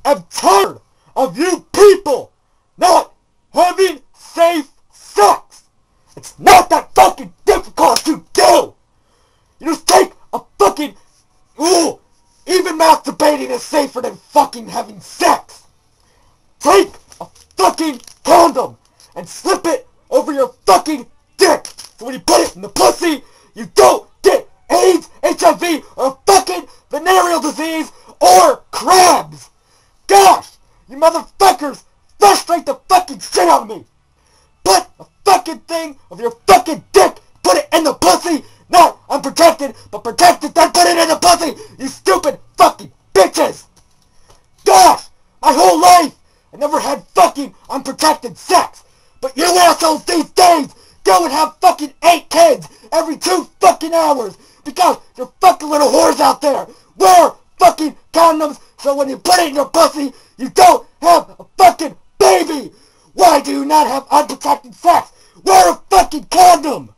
am tired of you people not having safe sex. It's not that fucking difficult to do. You just take a fucking... Ooh, even masturbating is safer than fucking having sex. Take a fucking condom and slip it over your fucking dick. So when you put it in the pussy, you don't get AIDS, HIV, or fucking venereal disease, or crabs. Gosh, you motherfuckers frustrate the fucking shit out of me. Put a fucking thing of your fucking dick, put it in the pussy, not unprotected, but protected, then put it in the pussy, you stupid fucking bitches. Gosh, my whole life, I never had fucking unprotected sex. But you assholes these days go and have fucking 8 kids every 2 fucking hours because you're fucking little whores out there. Wear fucking condoms so when you put it in your pussy, you don't have a fucking baby. Why do you not have unprotected sex? Wear a fucking condom.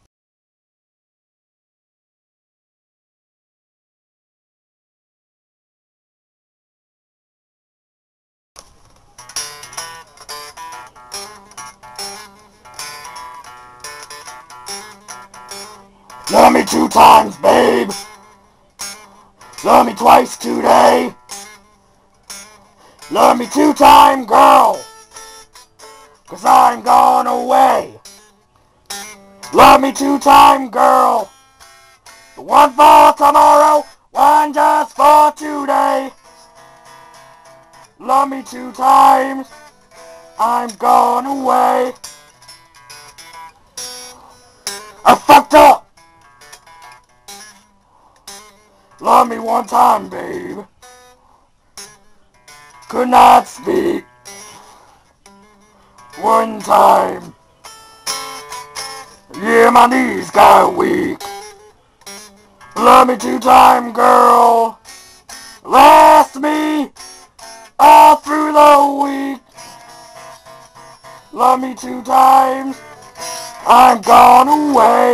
Love me 2 times, babe. Love me twice today. Love me 2 times, girl. 'Cause I'm gone away. Love me 2 times, girl. 1 for tomorrow, 1 just for today. Love me 2 times. I'm gone away. I fucked up. Love me 1 time, babe. Could not speak. 1 time. Yeah, my knees got weak. Love me 2 times, girl. Last me all through the week. Love me 2 times. I'm gone away.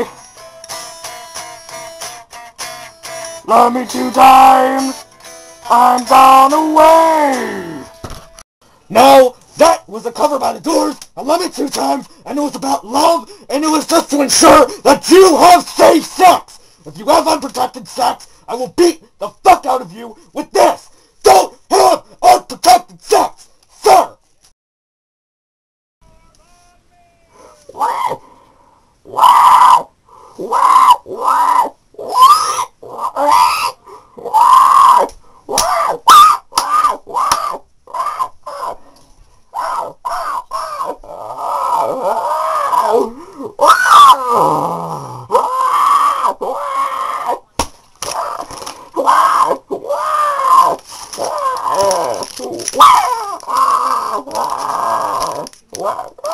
Love me 2 times. I'm gone away. Now, that was a cover by The Doors. I love it 2 times, and it was about love, and it was just to ensure that you have safe sex. If you have unprotected sex, I will beat the fuck out of you with this. Don't have unprotected sex, sir. Wow. Wow. Wow. Wow. Wow.